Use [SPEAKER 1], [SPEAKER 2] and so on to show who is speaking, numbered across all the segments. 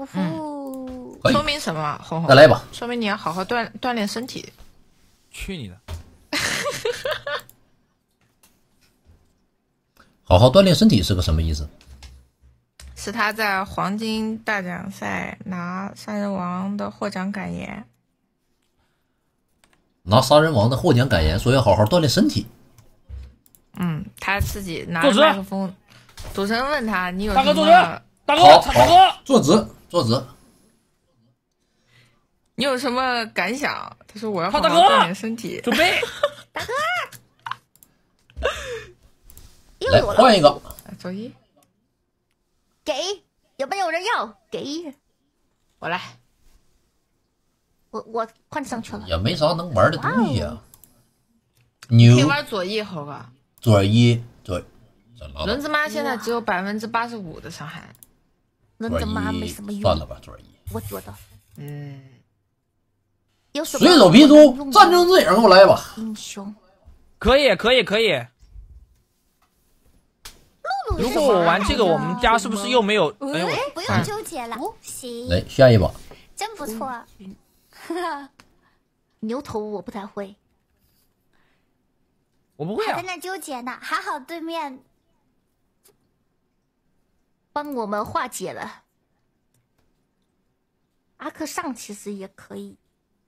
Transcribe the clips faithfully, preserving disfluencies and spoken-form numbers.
[SPEAKER 1] 呼呼，
[SPEAKER 2] 说明什么？红红，
[SPEAKER 3] 再来吧。
[SPEAKER 2] 说明你要好好锻锻炼身体。
[SPEAKER 4] 去你的！
[SPEAKER 3] 好好锻炼身体是个什么意思？
[SPEAKER 2] 是他在黄金大奖赛拿杀人王的获奖感言。
[SPEAKER 3] 拿杀人王的获奖感言说要好好锻炼身体。
[SPEAKER 2] 嗯，他自己拿着麦克风，主持人问他：“你有什么？”
[SPEAKER 4] 大哥坐直，大哥，大哥，
[SPEAKER 3] 坐直，坐直。
[SPEAKER 2] 你有什么感想？他说：“我要好好锻炼身体。”
[SPEAKER 4] 准备，
[SPEAKER 1] 大哥，
[SPEAKER 3] 来换一个。
[SPEAKER 2] 周一，
[SPEAKER 1] 给有没有人要？给
[SPEAKER 2] 我来。
[SPEAKER 1] 我我换上去了。
[SPEAKER 3] 也没啥能玩的东西啊。牛。
[SPEAKER 2] 可以玩左翼，猴哥。
[SPEAKER 3] 左一对。
[SPEAKER 2] 轮子妈现在只有百分之八十五的伤害。
[SPEAKER 1] 轮子妈没什么用。
[SPEAKER 3] 算了吧，左一。
[SPEAKER 1] 我觉得。
[SPEAKER 2] 嗯。
[SPEAKER 3] 水手皮猪，战争之影，给我来吧。
[SPEAKER 1] 英雄。
[SPEAKER 4] 可以，可以，可以。如果我玩这个，我们家是不是又没有？哎呦，
[SPEAKER 1] 不用纠结了。行。
[SPEAKER 3] 来下一把。
[SPEAKER 1] 真不错。牛头我不太会。
[SPEAKER 4] 我不会啊。
[SPEAKER 1] 还在那纠结呢，还好对面帮我们化解了。阿克上其实也可以，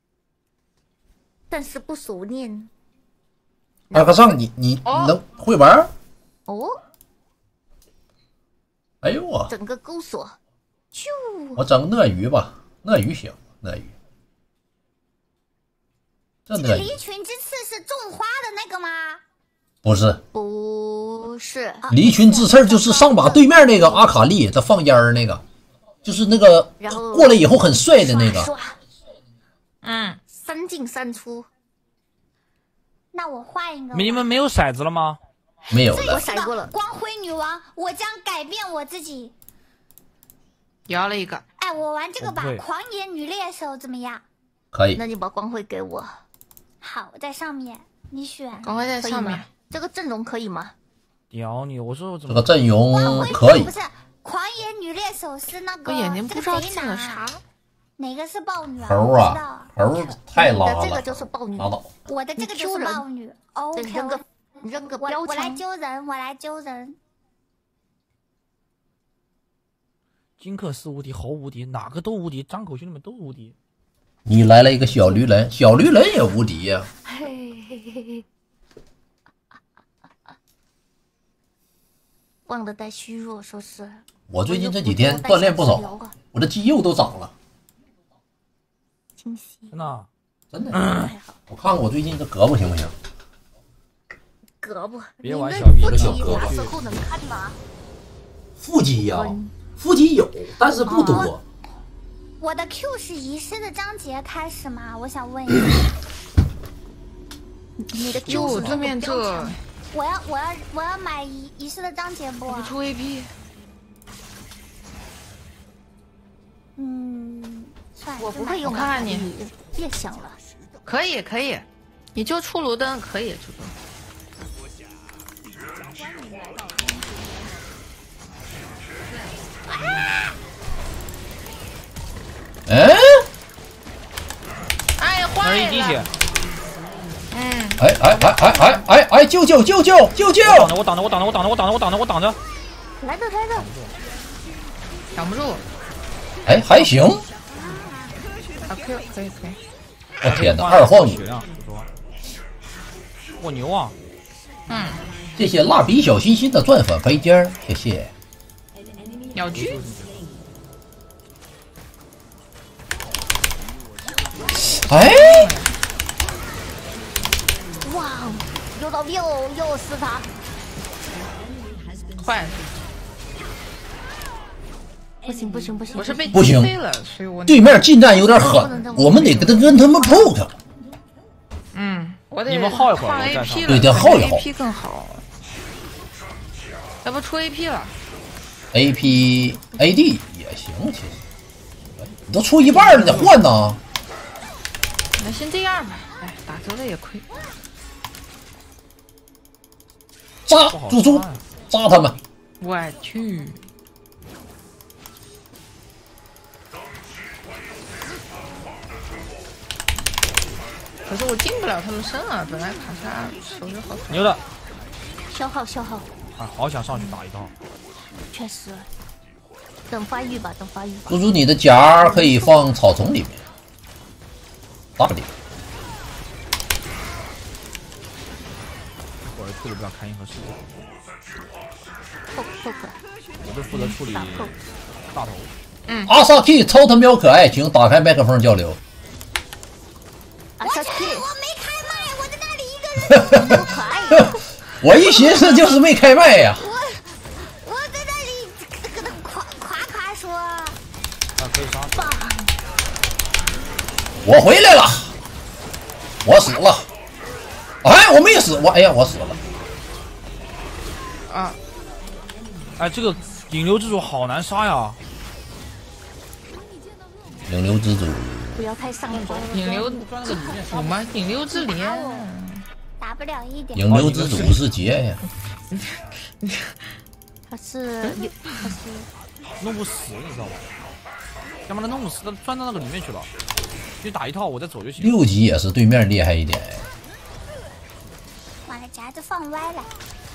[SPEAKER 1] 但是不熟练。
[SPEAKER 3] 阿克上，你你能会玩？
[SPEAKER 1] 哦。
[SPEAKER 3] 哎呦我。
[SPEAKER 1] 整个钩锁。啾。
[SPEAKER 3] 我整鳄鱼吧，鳄鱼行，鳄鱼。
[SPEAKER 1] 这个离群之刺是种花的那个吗？
[SPEAKER 3] 不是，
[SPEAKER 1] 不是。
[SPEAKER 3] 离群之刺就是上把对面那个阿卡丽，他放烟儿那个，就是那个过来以后很帅的那个。
[SPEAKER 2] 嗯，
[SPEAKER 1] 三进三出。那我换一个。
[SPEAKER 4] 你们没有骰子了吗？
[SPEAKER 3] 没有了。
[SPEAKER 1] 我骰过了。光辉女王，我将改变我自己。
[SPEAKER 2] 摇了一个。
[SPEAKER 1] 哎，我玩这个吧，狂野女猎手怎么样？
[SPEAKER 3] 可以。
[SPEAKER 1] 那你把光辉给我。好，我在上面，你选。
[SPEAKER 2] 光辉在上面。
[SPEAKER 1] 这个阵容可以吗？
[SPEAKER 4] 屌你！我说我怎
[SPEAKER 3] 么？这个阵容可以。
[SPEAKER 1] 不是，狂野女猎手是那个。
[SPEAKER 2] 我眼睛不知道进了啥。
[SPEAKER 1] 哪个是豹女啊？
[SPEAKER 3] 猴啊，猴太拉了。
[SPEAKER 1] 这个就是豹女。
[SPEAKER 3] 拉倒。
[SPEAKER 1] 我的这个就是豹女。OK， 扔个扔个标枪。我来揪人，我来揪人。
[SPEAKER 4] 金克斯无敌，猴无敌，哪个都无敌，张口兄弟们都无敌。
[SPEAKER 3] 你来了一个小驴人，小驴人也无敌呀、啊。
[SPEAKER 1] 嘿嘿嘿嘿。忘了带虚弱，说是。
[SPEAKER 3] 我最近这几天锻炼不少，我的肌肉都长了。
[SPEAKER 1] 清晰。
[SPEAKER 4] 真的，
[SPEAKER 3] 真的。嗯、我看看我最近这胳膊行不行？
[SPEAKER 1] 胳膊。
[SPEAKER 4] 别玩小逼
[SPEAKER 3] 了，小胳膊。
[SPEAKER 1] 啥时候能看吗？
[SPEAKER 3] 腹肌呀、啊，腹肌有，但是不多。哦、
[SPEAKER 1] 我的 Q 是遗失的章节开始吗？我想问一下。你的 Q 是
[SPEAKER 2] 对面这。
[SPEAKER 1] 我要我要我要买遗遗失的章节不？
[SPEAKER 2] 不出 A P。
[SPEAKER 1] 嗯，算了，
[SPEAKER 2] 我不会用。
[SPEAKER 1] 看看你，别想了。
[SPEAKER 2] 可以可以，你就出炉灯可以出灯。
[SPEAKER 3] 啊！哎！
[SPEAKER 2] 哎，坏了。嗯，
[SPEAKER 3] 哎哎哎哎哎哎哎！救救救救救救！
[SPEAKER 4] 我挡着我挡着我挡着我挡着我挡着我挡着我挡着。
[SPEAKER 1] 来的来的，
[SPEAKER 2] 挡不住。
[SPEAKER 3] 哎，还行。
[SPEAKER 2] 啊，可以可以可以。
[SPEAKER 3] 我天哪，二晃你！
[SPEAKER 4] 我牛啊！
[SPEAKER 2] 嗯，
[SPEAKER 3] 谢谢蜡笔小心心的钻粉飞尖，谢谢。
[SPEAKER 2] 鸟居。
[SPEAKER 3] 哎！
[SPEAKER 1] 哇，又到又又是他，
[SPEAKER 2] 坏了！
[SPEAKER 1] 不行不行不行，
[SPEAKER 2] 我是被
[SPEAKER 3] 不行
[SPEAKER 2] 了，所以我
[SPEAKER 3] 对面近战有点狠，我们得跟他跟他们 poke。
[SPEAKER 2] 嗯，我得
[SPEAKER 4] 你们耗一会儿，
[SPEAKER 2] 放 A P 了，
[SPEAKER 3] 对，得耗一耗
[SPEAKER 2] ，A P 更好。要不出 A P 了
[SPEAKER 3] ？A P A D 也行，其实你都出一半了，得换呐。
[SPEAKER 2] 那先这样吧，哎，打折了也亏。
[SPEAKER 3] 扎猪猪，扎他们！
[SPEAKER 2] 我去！ 可是我进不了他们身啊！本来卡莎手就好
[SPEAKER 4] 牛的，
[SPEAKER 1] 消耗消耗。
[SPEAKER 4] 啊，好想上去打一刀。
[SPEAKER 1] 确实，等发育吧，等发育吧。
[SPEAKER 3] 猪猪，你的夹可以放草丛里面。W。
[SPEAKER 4] 我是处理不了开银河世界。
[SPEAKER 1] poke poke。
[SPEAKER 4] 我就负责处理大头。
[SPEAKER 3] 嗯。阿萨 K 超他喵可爱，请打开麦克风交流。
[SPEAKER 1] 阿萨 K， 我没开麦，我在那里一个人。多可爱呀！
[SPEAKER 3] 我一寻思就是没开麦呀。
[SPEAKER 1] 我我在那里跟他夸夸夸说。啊，
[SPEAKER 4] 可以杀。
[SPEAKER 1] 棒！
[SPEAKER 3] 我回来了，我死了。哎，我没死，我哎呀，我死了。
[SPEAKER 2] 啊！
[SPEAKER 4] 哎，这个引流之主好难杀呀！
[SPEAKER 3] 引流之主。
[SPEAKER 1] 不要太上头。
[SPEAKER 2] 引流主吗？引流之莲。
[SPEAKER 1] 打不了一点。
[SPEAKER 3] 引流之主是劫呀。
[SPEAKER 1] 他是他是
[SPEAKER 4] 弄不死，你知道吧？要把他弄死，他钻到那个里面去了。就打一套，我再走就行。
[SPEAKER 3] 六级也是对面厉害一点。
[SPEAKER 1] 完了，夹子放歪了。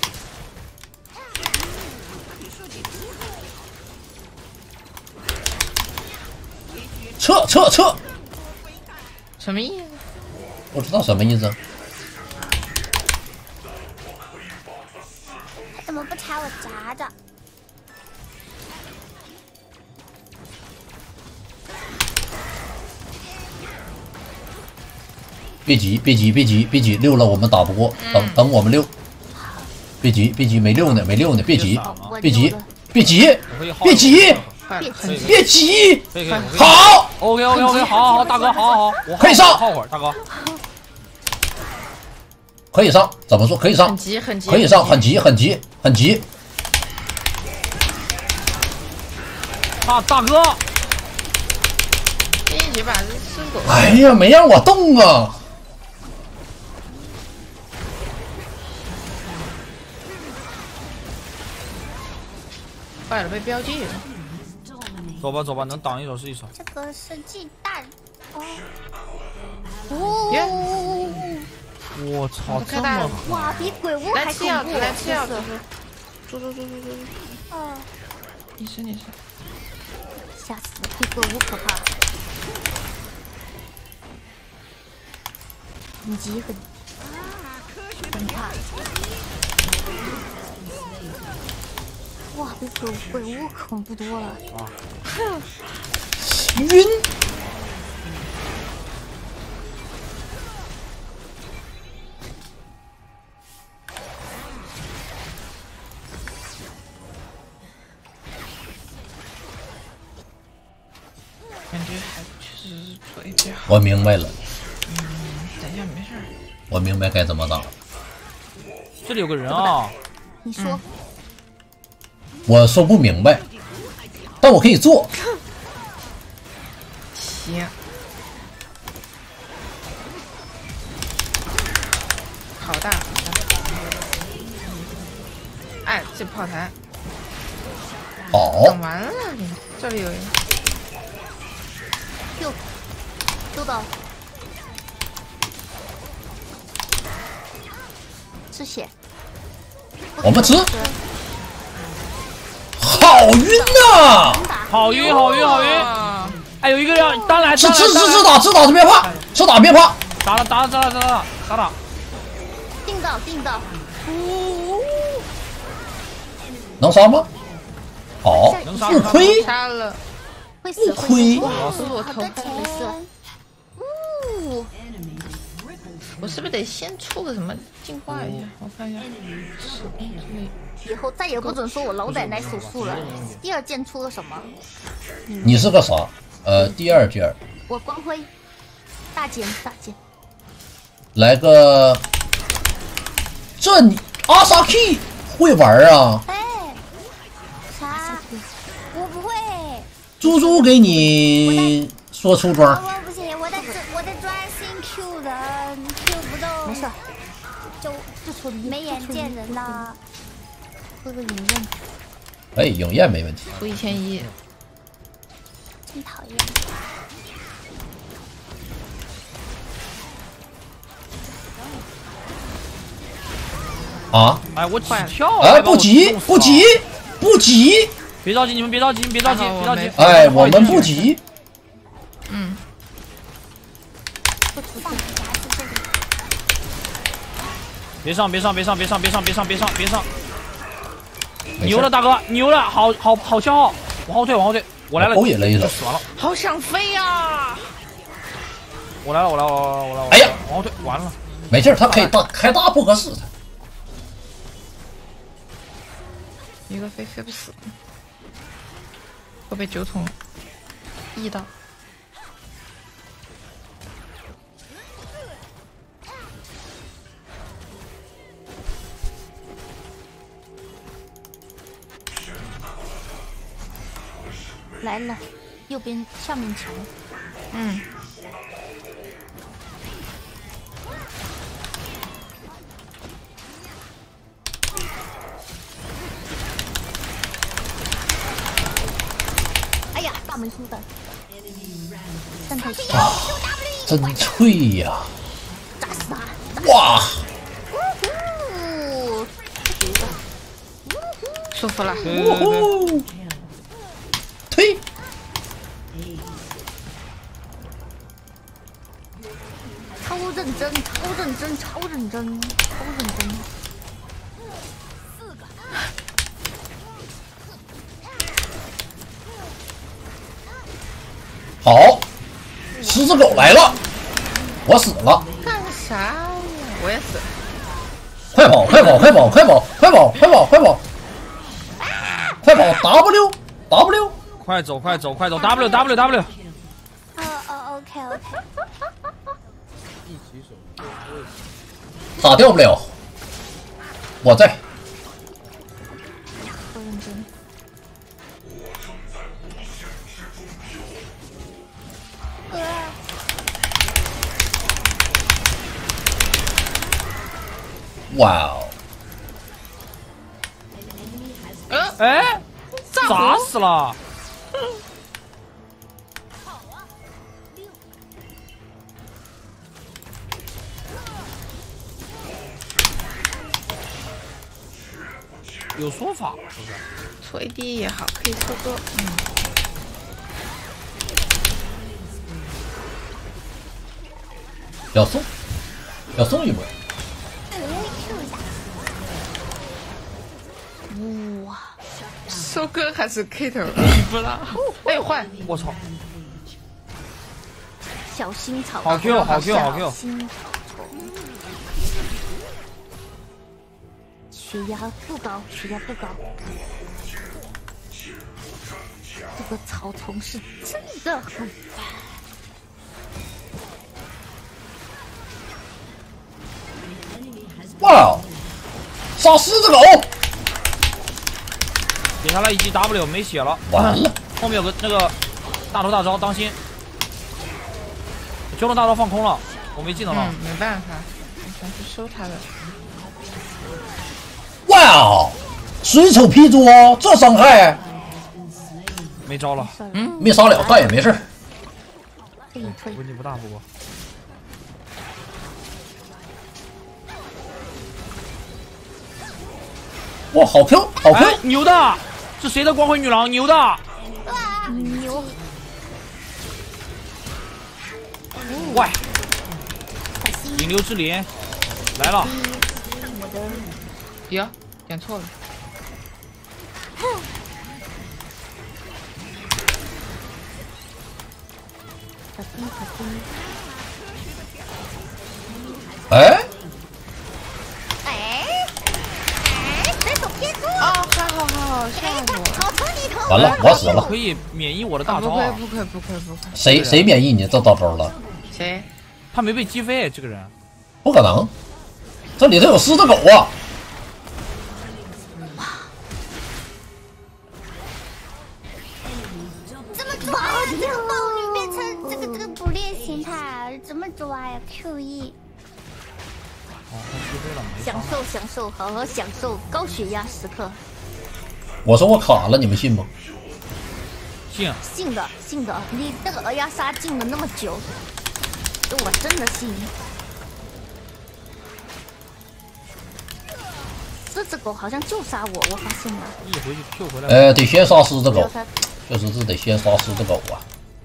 [SPEAKER 3] 撤撤撤！
[SPEAKER 2] 什么意思？
[SPEAKER 3] 不知道什么意思。
[SPEAKER 1] 他怎么不插我夹子？
[SPEAKER 3] 别急，别急，别急，别急，溜了我们打不过，等等我们溜。别急，别急，没溜呢，没溜呢，别急，别急，别急，别急，别急。好
[SPEAKER 4] ，OK OK OK， 好好好，大哥，好好好，我
[SPEAKER 3] 可以上，
[SPEAKER 4] 耗会儿，大哥。
[SPEAKER 3] 可以上，怎么说？可以上，
[SPEAKER 2] 很急，很急，
[SPEAKER 3] 可以上，很急，很急，很急。
[SPEAKER 4] 大大哥，
[SPEAKER 2] 这一局把这吃狗。
[SPEAKER 3] 哎呀，没让我动啊！
[SPEAKER 2] 坏了，被标记了。
[SPEAKER 4] 走吧走吧，能挡一手是一手。
[SPEAKER 1] 这个是鸡蛋。哦。
[SPEAKER 2] 哦。
[SPEAKER 4] 我操，这么
[SPEAKER 1] 哇，比鬼屋还恐怖！
[SPEAKER 2] 来吃药，猪猪猪猪猪。
[SPEAKER 1] 哦。
[SPEAKER 2] 你是你是。
[SPEAKER 1] 吓死了，比鬼屋可怕。很急很很怕。哇，比鬼鬼屋恐怖多了。啊！
[SPEAKER 3] 晕。
[SPEAKER 2] 感觉还确实是做 A P 好。
[SPEAKER 3] 我明白了。
[SPEAKER 2] 嗯，等一下，没事儿。
[SPEAKER 3] 我明白该怎么打了。
[SPEAKER 4] 这里有个人啊！
[SPEAKER 1] 你说。
[SPEAKER 3] 我说不明白，但我可以做。
[SPEAKER 2] 行。好大，好大。哎，这炮台。
[SPEAKER 3] 好。
[SPEAKER 2] 等完了，这里有人。
[SPEAKER 1] Q， 收到。吃血。
[SPEAKER 3] 我们吃。好晕呐！
[SPEAKER 4] 好晕，好晕，好晕！哎，有一个人，当然，
[SPEAKER 3] 吃吃吃吃打，吃打，别怕，吃打别怕。
[SPEAKER 4] 打了，打了，打了，打了，打了。
[SPEAKER 1] 定到，定到。
[SPEAKER 3] 能杀吗？好，不亏。
[SPEAKER 2] 杀了。
[SPEAKER 1] 会死，
[SPEAKER 3] 不亏。
[SPEAKER 2] 我头
[SPEAKER 1] 没事。呜。
[SPEAKER 2] 我是不是得先出个什么净化一下？我看一下。
[SPEAKER 1] 以后再也不准说我老奶奶手速了。第二件出个什么？
[SPEAKER 3] 你是个啥？呃，第二件。
[SPEAKER 1] 我光辉，大件大件。
[SPEAKER 3] 来个，这你阿萨 K 会玩啊？
[SPEAKER 1] 哎，啥？我不会。
[SPEAKER 3] 猪猪给你说出装。
[SPEAKER 1] 我不行，我的我的专心 Q 人 Q 不动。没事，就就出没眼见人呐。喝个影焰。
[SPEAKER 3] 哎，影焰没问题。
[SPEAKER 2] 出一千一。
[SPEAKER 1] 真讨厌。
[SPEAKER 3] 啊！
[SPEAKER 4] 哎，我急跳！
[SPEAKER 3] 哎，不急，不急，不急！
[SPEAKER 4] 别着急，你们别着急，你们别着急，别着急！
[SPEAKER 3] 哎，我们不急。
[SPEAKER 2] 嗯。
[SPEAKER 4] 别上，别上，别上，别上，别上，别上，别上，别上！牛了，大哥，牛了，好好好消耗，往后退，往后退，我来了，
[SPEAKER 3] 欧也勒着，
[SPEAKER 4] 死完了，
[SPEAKER 2] 好想飞呀！
[SPEAKER 4] 我来了，我来了，我来了，
[SPEAKER 3] 哎呀，
[SPEAKER 4] 往后退，完了，
[SPEAKER 3] 没事，他开大开大不合适，他
[SPEAKER 2] 一个飞飞不死，会被九筒一到。
[SPEAKER 1] 来了，右边上面墙。
[SPEAKER 2] 嗯。
[SPEAKER 1] 哎呀，大门出的。上台去。
[SPEAKER 3] 啊，真脆呀！
[SPEAKER 1] 炸死他！
[SPEAKER 3] 哇！
[SPEAKER 2] 舒服了。
[SPEAKER 3] 呜呼！推！
[SPEAKER 1] 超认真，超认真，超认真，超认真。四个。
[SPEAKER 3] 好，狮子狗来了，我死了。
[SPEAKER 2] 干啥呀？我也死。
[SPEAKER 3] 快跑！快跑！快跑！快跑！快跑！快跑！快跑！快跑 ！W W。
[SPEAKER 4] 快走！快走！快走 ！W W W。
[SPEAKER 1] 哦哦 ，OK OK。
[SPEAKER 3] 打掉不了，我在。
[SPEAKER 1] 不认真。
[SPEAKER 3] 哇哦！
[SPEAKER 4] 哎，砸死了！有说法，是不是？
[SPEAKER 2] 搓 A D 也好，可以搓歌。嗯。
[SPEAKER 3] 要送，要送一波。
[SPEAKER 2] 哇，收割还是 K 头？不啦。哎，换！
[SPEAKER 4] 我操！
[SPEAKER 1] 小心草。
[SPEAKER 4] 好 Q， 好 Q， 好 Q。
[SPEAKER 1] 血压不高，血压不高。这个草丛是真的很烦。
[SPEAKER 3] 哇！杀狮子狗！
[SPEAKER 4] 点下来一击 W 没血了，
[SPEAKER 3] 完了。
[SPEAKER 4] 后面有个那个大头大招，当心！九龙大招放空了，我没技能了。
[SPEAKER 2] 嗯，没办法，我想去收他的。
[SPEAKER 3] 哇！水手劈桌，这伤害！
[SPEAKER 4] 没招了，
[SPEAKER 3] 嗯，没杀了，但也没事。
[SPEAKER 4] 问题不大，不过。
[SPEAKER 3] 哇，好 Q， 好 Q，、
[SPEAKER 4] 哎、牛的！是谁的光辉女郎？牛的！
[SPEAKER 1] 哇，牛！
[SPEAKER 4] 喂，引流之莲来了！
[SPEAKER 2] 哟，点错了。
[SPEAKER 3] 哎。完了，我死了！
[SPEAKER 4] 可以免疫我的大招、
[SPEAKER 2] 啊！不可以，不可以，不可以！
[SPEAKER 3] 谁谁免疫你这大招了？
[SPEAKER 2] 谁？
[SPEAKER 4] 他没被击飞，这个人
[SPEAKER 3] 不可能！这里头有狮子狗啊！
[SPEAKER 1] 怎么抓呀？这个暴女变成这个这个捕猎形态，怎么抓呀 ？Q E。
[SPEAKER 4] 哦，他击飞了，
[SPEAKER 1] 享受享受，好好享受高血压时刻。
[SPEAKER 3] 我说我卡了，你们信吗？
[SPEAKER 4] 信，
[SPEAKER 1] 信的，信的。你那个鹅鸭杀进了那么久，我真的信。 这只狗好像就杀我，我发现了。
[SPEAKER 4] 一回去 Q 回来。
[SPEAKER 3] 呃，得先杀狮子狗，确实是得先杀狮子狗啊。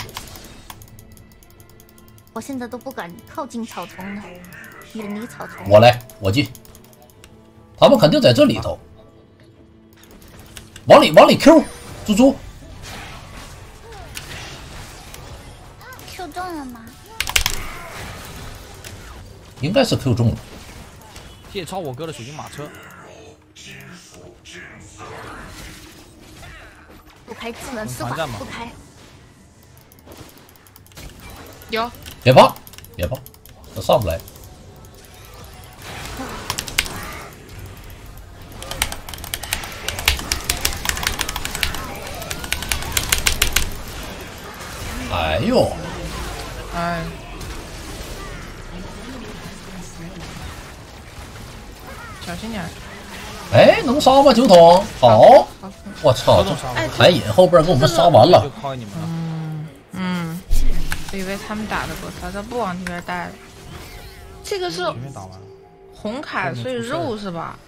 [SPEAKER 1] 我现在都不敢靠近草丛了，远离草丛。
[SPEAKER 3] 我来，我进。他们肯定在这里头。往里，往里 Q， 猪猪。
[SPEAKER 1] Q 中了吗？
[SPEAKER 3] 应该是 Q 中了。
[SPEAKER 4] 借超我哥的水晶马车。
[SPEAKER 1] 不开智能施法，不开。
[SPEAKER 2] 有。
[SPEAKER 3] 别怕，别怕，这上不来。哎呦！
[SPEAKER 2] 哎。小心点。
[SPEAKER 3] 哎，能杀吗？九筒，好！我操，海隐后边给我们杀完了。
[SPEAKER 2] 嗯嗯，我以为他们打的不错，他不往这边带了。这个是红卡，所以肉是吧？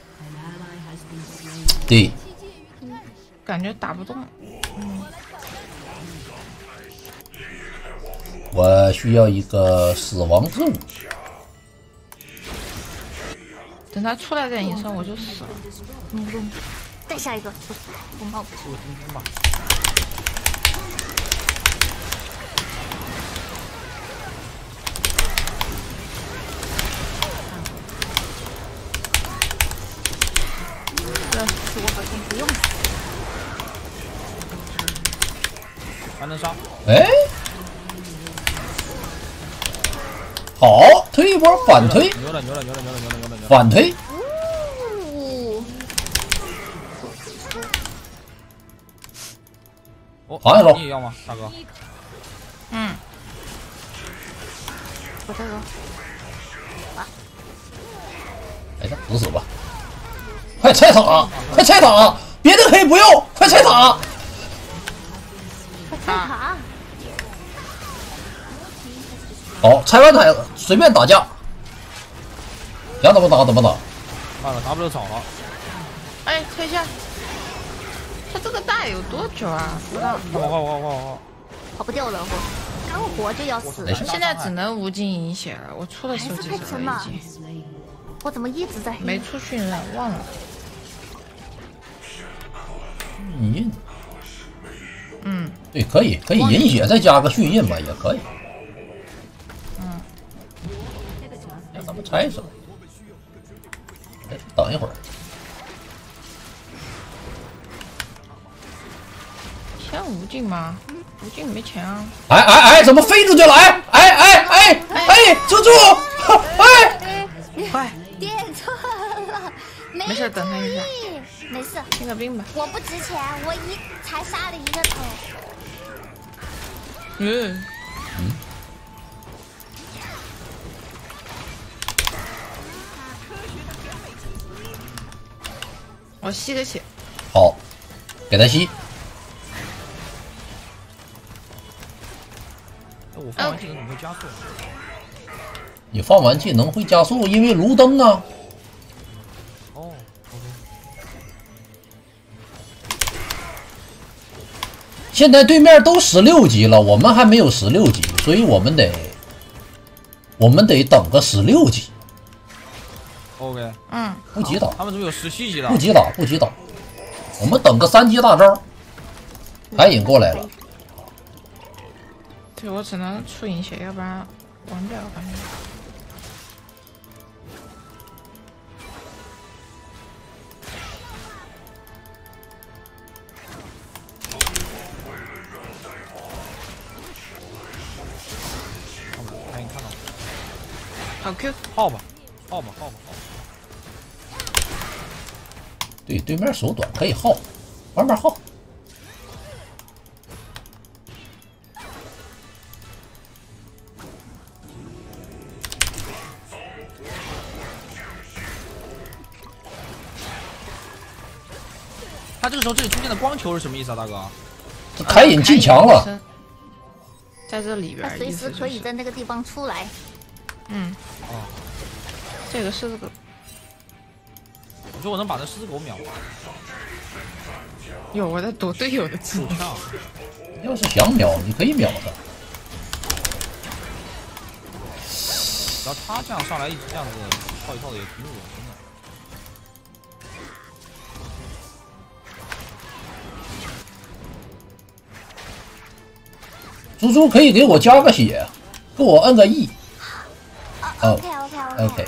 [SPEAKER 3] 对。
[SPEAKER 2] 感觉打不动。嗯。
[SPEAKER 3] 我需要一个死亡之舞。
[SPEAKER 2] 等他出来点一声，我就死了。
[SPEAKER 1] 嗯嗯，再下一个，红帽。
[SPEAKER 4] 我今天吧。
[SPEAKER 1] 这我好像不用。
[SPEAKER 4] 还能杀？
[SPEAKER 3] 哎。好，推一波，反推，
[SPEAKER 4] 牛了牛了牛了牛了牛了牛了牛了，
[SPEAKER 3] 反推。
[SPEAKER 4] 哦，
[SPEAKER 3] 好呀，
[SPEAKER 4] 你也要吗，大哥？
[SPEAKER 2] 嗯。
[SPEAKER 1] 我这个。啊。
[SPEAKER 3] 哎呀，死死吧！快拆塔，快拆塔，别的可以不用，快拆塔。
[SPEAKER 1] 快拆塔。
[SPEAKER 3] 好，拆完塔随便打架，想怎么打怎么打。
[SPEAKER 4] 完了 ，W 早了。
[SPEAKER 2] 哎，退下。他这个大有多久啊？不知道。
[SPEAKER 4] 我我我我我
[SPEAKER 1] 跑不掉了，我刚活就要死了。
[SPEAKER 2] 现在只能无尽饮血了。我出了手机手了已经。
[SPEAKER 1] 我怎么一直在？
[SPEAKER 2] 没出训练，忘了。
[SPEAKER 3] 晕印。
[SPEAKER 2] 嗯。
[SPEAKER 3] 对，可以可以饮血，再加个迅印吧，也可以。
[SPEAKER 2] 嗯。
[SPEAKER 3] 让他们拆死。哎，等一会儿。
[SPEAKER 2] 钱无尽吗？无尽没钱啊！
[SPEAKER 3] 哎哎哎，怎么飞出去了？哎哎哎哎哎，猪猪！哎，
[SPEAKER 2] 快
[SPEAKER 1] 点错了，
[SPEAKER 2] 没事，等他一下。
[SPEAKER 1] 没事，
[SPEAKER 2] 清个兵吧。
[SPEAKER 1] 我不值钱，我一才杀了一个头。
[SPEAKER 2] 嗯
[SPEAKER 3] 嗯。
[SPEAKER 2] 我吸个血。
[SPEAKER 3] 好，给他吸。
[SPEAKER 4] 我放完技能怎么会加速？
[SPEAKER 3] 你放完技能会加速，因为炉灯啊。
[SPEAKER 4] 哦 ，OK。
[SPEAKER 3] 现在对面都十六级了，我们还没有十六级，所以我们得，我们得等个十六级。
[SPEAKER 4] OK。
[SPEAKER 2] 嗯。
[SPEAKER 3] 不急打。
[SPEAKER 4] 他们怎么有十七级了？
[SPEAKER 3] 不急打，不急打。我们等个三级大招。海隐过来了。
[SPEAKER 2] 对，我只能出饮血，要不然完不了感觉。
[SPEAKER 4] 看没看到？
[SPEAKER 2] 好 Q，
[SPEAKER 4] 耗吧，耗吧，耗吧，耗吧。
[SPEAKER 3] 对，对面手短可以耗，慢慢耗。
[SPEAKER 4] 他这个时候这里出现的光球是什么意思啊，大哥？
[SPEAKER 3] 这海隐进墙了，
[SPEAKER 2] 在这里边，
[SPEAKER 1] 他随时可以在那个地方出来。
[SPEAKER 2] 嗯，
[SPEAKER 4] 哦，
[SPEAKER 2] 这个是这个。
[SPEAKER 4] 我说我能把那狮子狗秒。
[SPEAKER 2] 有我在躲队友的技能。
[SPEAKER 3] 要是想秒，你可以秒他。
[SPEAKER 4] 然后他这样上来一直这样子套一套的也挺恶心的。
[SPEAKER 3] 猪猪可以给我加个血，给我摁个 E。
[SPEAKER 1] 哦 ，OK OK
[SPEAKER 3] OK。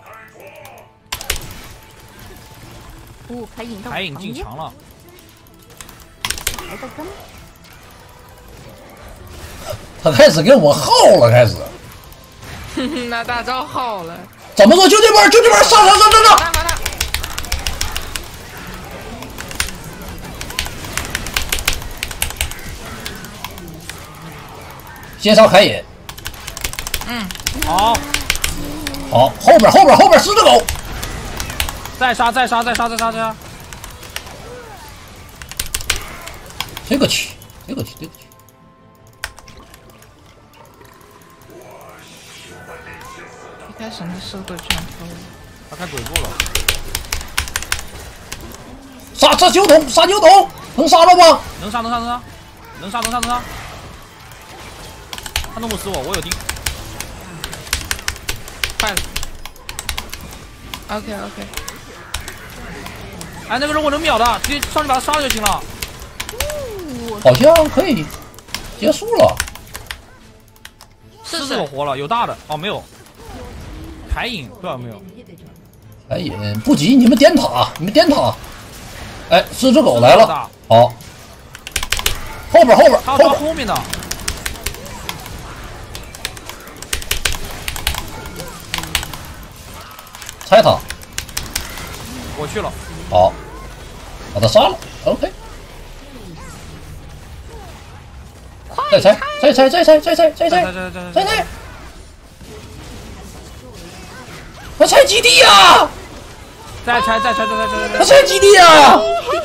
[SPEAKER 1] 哦，可以引到
[SPEAKER 4] 海影进墙了。
[SPEAKER 1] 来个根。
[SPEAKER 3] 他开始跟我耗了，开始。
[SPEAKER 2] 那大招好了。
[SPEAKER 3] 怎么做？就这边，就这边，上上上上上！先杀凯隐。
[SPEAKER 2] 嗯，
[SPEAKER 4] 好，
[SPEAKER 3] 好，后边后边后边狮子狗，
[SPEAKER 4] 再杀再杀再杀再杀再杀！
[SPEAKER 3] 这个去，这个去，这个去。
[SPEAKER 2] 一开始那狮子狗居然偷了，
[SPEAKER 4] 他开鬼步了。
[SPEAKER 3] 杀这酒桶，杀酒桶，能杀了吗？
[SPEAKER 4] 能杀能杀能杀，能杀能杀能杀。他弄不死我，我有钉。
[SPEAKER 2] 快了。OK OK。
[SPEAKER 4] 哎，那个人我能秒的，直接上去把他杀了就行了。
[SPEAKER 3] 好像可以结束了。
[SPEAKER 4] 狮子狗活了，有大的哦，没有。海影不知道有没有。
[SPEAKER 3] 海影不急，你们点塔，你们点塔。哎，狮子狗来了，好。后边后边
[SPEAKER 4] 他要抓后面的。
[SPEAKER 3] 拆塔，
[SPEAKER 4] 我去了。
[SPEAKER 3] 好，把他杀了。OK。再拆，再拆，再拆，再拆，再拆，再拆。他拆基地呀！
[SPEAKER 4] 再拆，再拆，再拆，再拆。
[SPEAKER 3] 他拆基地呀！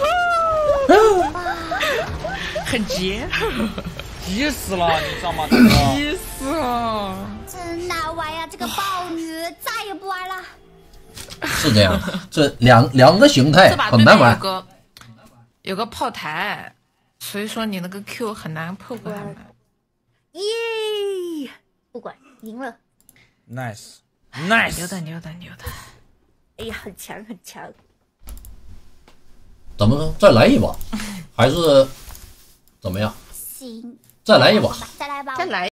[SPEAKER 2] 很急，
[SPEAKER 4] 急死了，你知道吗？大哥，
[SPEAKER 2] 急死了！
[SPEAKER 1] 真难玩呀，这个豹女再也不玩了。
[SPEAKER 3] 是这样，这两两个形态很难玩。
[SPEAKER 2] 有个有个炮台，所以说你那个 Q 很难破过他们。
[SPEAKER 1] 耶！不管赢了
[SPEAKER 4] ，nice nice，
[SPEAKER 2] 牛的牛的牛的。
[SPEAKER 1] 哎呀，很强很强。
[SPEAKER 3] 怎么着？再来一把，还是怎么样？
[SPEAKER 1] 行，
[SPEAKER 3] 再来一把，
[SPEAKER 1] 再来一把，
[SPEAKER 2] 再来。